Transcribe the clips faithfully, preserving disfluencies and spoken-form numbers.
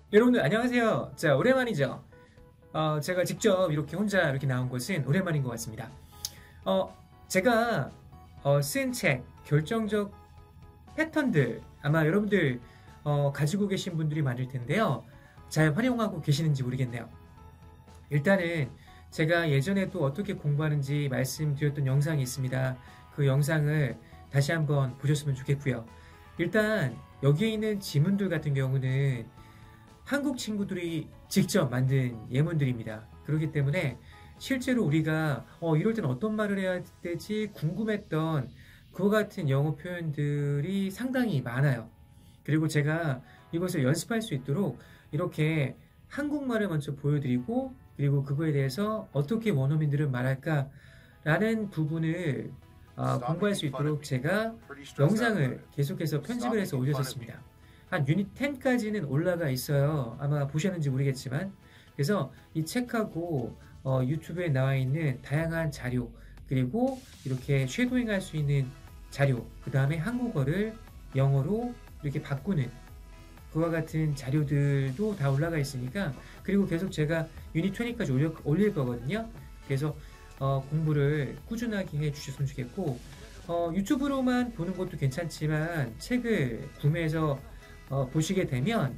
여러분들 안녕하세요. 자, 오랜만이죠. 어, 제가 직접 이렇게 혼자 이렇게 나온 것은 오랜만인 것 같습니다. 어, 제가 어, 쓴 책, 결정적 패턴들 아마 여러분들 어, 가지고 계신 분들이 많을 텐데요. 잘 활용하고 계시는지 모르겠네요. 일단은 제가 예전에 또 어떻게 공부하는지 말씀드렸던 영상이 있습니다. 그 영상을 다시 한번 보셨으면 좋겠고요. 일단 여기에 있는 지문들 같은 경우는 한국 친구들이 직접 만든 예문들입니다. 그렇기 때문에 실제로 우리가 어, 이럴 때는 어떤 말을 해야 되지 궁금했던 그와 같은 영어 표현들이 상당히 많아요. 그리고 제가 이것을 연습할 수 있도록 이렇게 한국말을 먼저 보여드리고 그리고 그거에 대해서 어떻게 원어민들은 말할까라는 부분을 아, Stop 공부할 making 수 fun of 있도록 me. 제가 I'm pretty stressed out about 영상을 it. 계속해서 Stop 편집을 해서 making fun of me. 올렸었습니다. 한 유닛 텐까지는 올라가 있어요. 아마 보셨는지 모르겠지만. 그래서 이 책하고 어, 유튜브에 나와 있는 다양한 자료, 그리고 이렇게 쉐도잉할 수 있는 자료, 그 다음에 한국어를 영어로 이렇게 바꾸는 그와 같은 자료들도 다 올라가 있으니까, 그리고 계속 제가 유닛 이십까지 올려, 올릴 거거든요. 그래서 어, 공부를 꾸준하게 해 주셨으면 좋겠고, 어, 유튜브로만 보는 것도 괜찮지만 책을 구매해서 어, 보시게 되면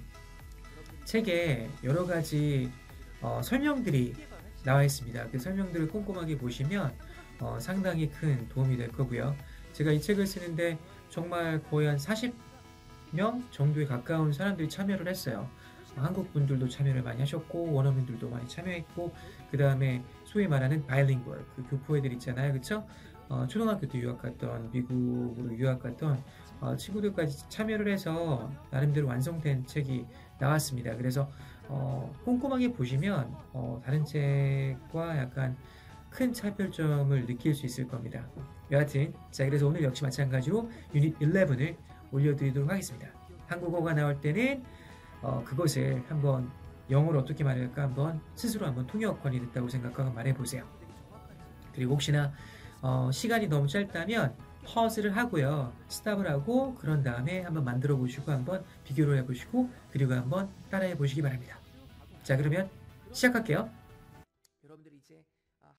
책에 여러 가지 어, 설명들이 나와 있습니다. 그 설명들을 꼼꼼하게 보시면 어, 상당히 큰 도움이 될 거고요. 제가 이 책을 쓰는데 정말 거의 한 사십 명 정도에 가까운 사람들이 참여를 했어요. 어, 한국 분들도 참여를 많이 하셨고 원어민들도 많이 참여했고, 그 다음에 소위 말하는 바이링구얼 그 교포 애들 있잖아요, 그쵸? 어, 초등학교 때 유학 갔던, 미국으로 유학 갔던 어, 친구들까지 참여를 해서 나름대로 완성된 책이 나왔습니다. 그래서 어, 꼼꼼하게 보시면 어, 다른 책과 약간 큰 차별점을 느낄 수 있을 겁니다. 여하튼 자, 그래서 오늘 역시 마찬가지로 유닛 십일을 올려드리도록 하겠습니다. 한국어가 나올 때는 어, 그것을 한번 영어로 어떻게 말할까 한번 스스로 한번 통역권이 됐다고 생각하고 말해보세요. 그리고 혹시나 어, 시간이 너무 짧다면 퍼즈를 하고요. 스탑을 하고 그런 다음에 한번 만들어 보시고 한번 비교를 해보시고 그리고 한번 따라해 보시기 바랍니다. 자, 그러면 시작할게요. 여러분들이 이제 아,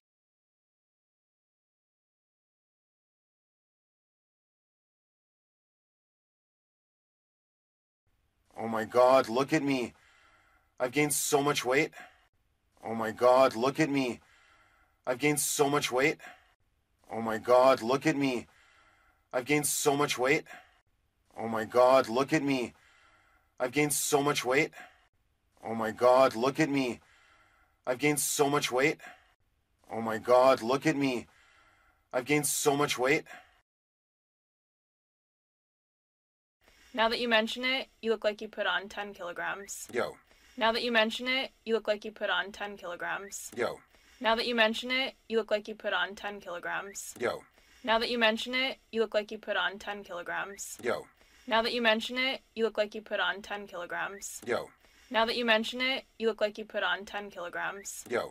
Oh my god, look at me. I've gained so much weight. Oh my god, look at me. I've gained so much weight. Oh my god, look at me. I've gained so much weight. Oh my god, look at me. I've gained so much weight. Oh my god, look at me. I've gained so much weight. Oh my god, look at me. I've gained so much weight. Now that you mention it, you look like you put on ten kilograms. Yo, Now that you mention it, you look like you put on ten kilograms. yo, Now that you mention it, you look like you put on ten kilograms. yo, Now that you mention it, you look like you put on ten kilograms. yo, Now that you mention it, you look like you put on ten kilograms. yo, Now that you mention it, you look like you put on ten kilograms. yo.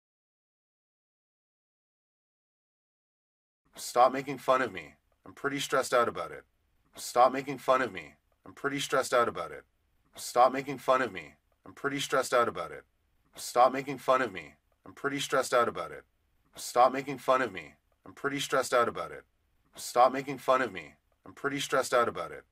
Stop making fun of me. I'm pretty stressed out about it. Stop making fun of me. I'm pretty stressed out about it. Stop making fun of me. I'm pretty stressed out about it. Stop making fun of me. I'm pretty stressed out about it. Stop making fun of me. I'm pretty stressed out about it. Stop making fun of me. I'm pretty stressed out about it.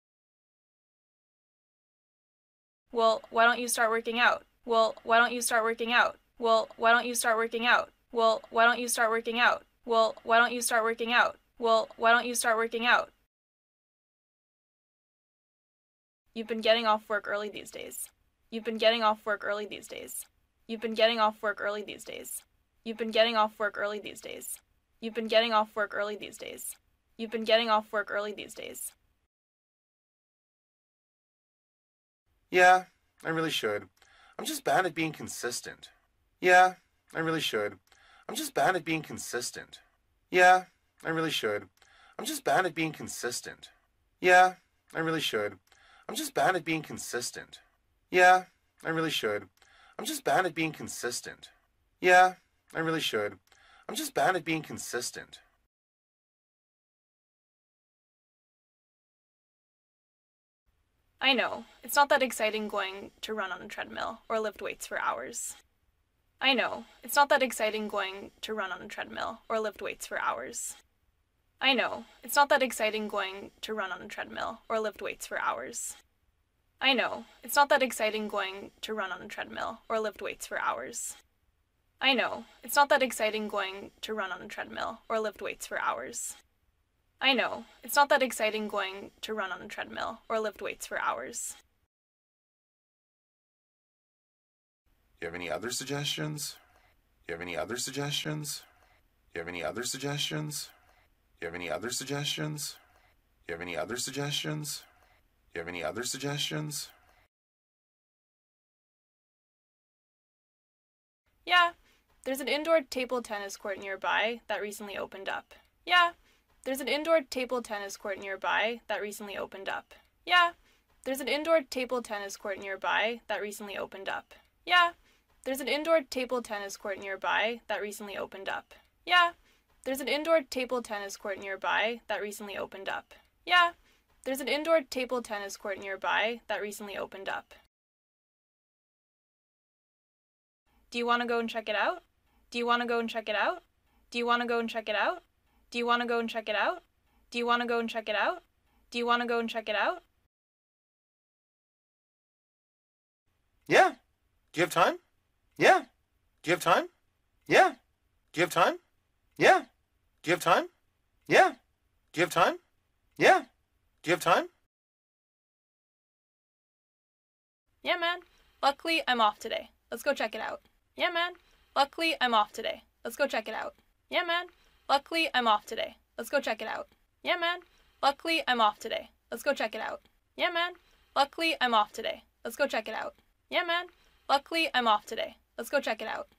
Well, why don't you start working out? Well, why don't you start working out? Well, why don't you start working out? Well, why don't you start working out? Well, why don't you start working out? Well, why don't you start working out? You've been getting off work early these days. You've been getting off work early these days. You've been getting off work early these days. You've been getting off work early these days. You've been getting off work early these days. You've been getting off work early these days. Yeah, I really should. I'm just bad at being consistent. Yeah, I really should. I'm just bad at being consistent. Yeah, I really should. I'm just bad at being consistent. Yeah, I really should. I'm just bad at being consistent. Yeah, I really should. I'm just bad at being consistent. Yeah, I really should. I'm just bad at being consistent. I know, it's not that exciting going to run on a treadmill or lift weights for hours. I know, it's not that exciting going to run on a treadmill or lift weights for hours. I know, it's not that exciting going to run on a treadmill or lift weights for hours. I know, it's not that exciting going to run on a treadmill or lift weights for hours. I know, it's not that exciting going to run on a treadmill or lift weights for hours. I know, it's not that exciting going to run on a treadmill or lift weights for hours. Do you have any other suggestions? Do you have any other suggestions? Do you have any other suggestions? Do you have any other suggestions? Do you have any other suggestions? Do you have any other suggestions? Yeah, there's an indoor table tennis court nearby that recently opened up. Yeah, there's an indoor table tennis court nearby that recently opened up. Yeah, there's an indoor table tennis court nearby that recently opened up. Yeah, there's an indoor table tennis court nearby that recently opened up. Yeah, there's an indoor table tennis court nearby that recently opened up. Yeah, there's an indoor table tennis court nearby that recently opened up. Do you want to go and check it out? Do you want to go and check it out? Do you want to go and check it out? Do you want to go and check it out? Do you want to go and check it out? Do you want to go and check it out? Yeah. Do you have time? Yeah. Do you have time? Yeah. Do you have time? Yeah. Do you have time? Yeah. Do you have time? Yeah. Do you have time? Yeah, man. Luckily, I'm off today. Let's go check it out. Yeah, man. Luckily, I'm off today. Let's go check it out. Yeah, man. Luckily, I'm off today. Let's go check it out. Yeah, man. Luckily, I'm off today. Let's go check it out. Yeah, man. Luckily, I'm off today. Let's go check it out. Yeah, man. Luckily, I'm off today. Let's go check it out.